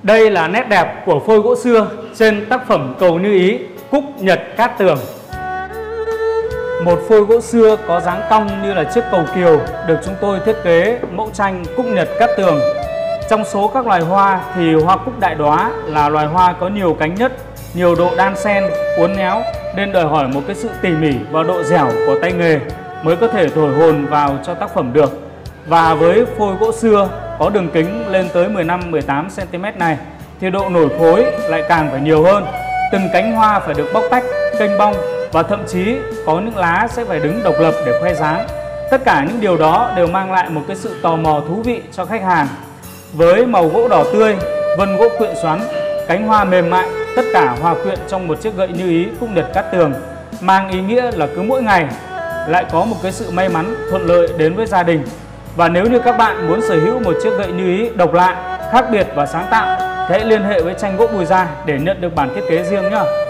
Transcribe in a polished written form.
Đây là nét đẹp của phôi gỗ xưa trên tác phẩm Cầu Như Ý, Cúc Nhật Cát Tường. Một phôi gỗ xưa có dáng cong như là chiếc cầu kiều được chúng tôi thiết kế mẫu tranh Cúc Nhật Cát Tường. Trong số các loài hoa thì hoa cúc đại đóa là loài hoa có nhiều cánh nhất, nhiều độ đan xen, uốn éo nên đòi hỏi một cái sự tỉ mỉ và độ dẻo của tay nghề mới có thể thổi hồn vào cho tác phẩm được. Và với phôi gỗ xưa có đường kính lên tới 15-18 cm này thì độ nổi khối lại càng phải nhiều hơn. Từng cánh hoa phải được bóc tách, kênh bong và thậm chí có những lá sẽ phải đứng độc lập để khoe dáng. Tất cả những điều đó đều mang lại một cái sự tò mò thú vị cho khách hàng. Với màu gỗ đỏ tươi, vân gỗ quyện xoắn, cánh hoa mềm mại, tất cả hòa quyện trong một chiếc gậy Như Ý Cúc Nhật Cát Tường, mang ý nghĩa là cứ mỗi ngày lại có một cái sự may mắn thuận lợi đến với gia đình. Và nếu như các bạn muốn sở hữu một chiếc gậy Như Ý độc lạ, khác biệt và sáng tạo, hãy liên hệ với Tranh Gỗ Bùi Gia để nhận được bản thiết kế riêng nhé.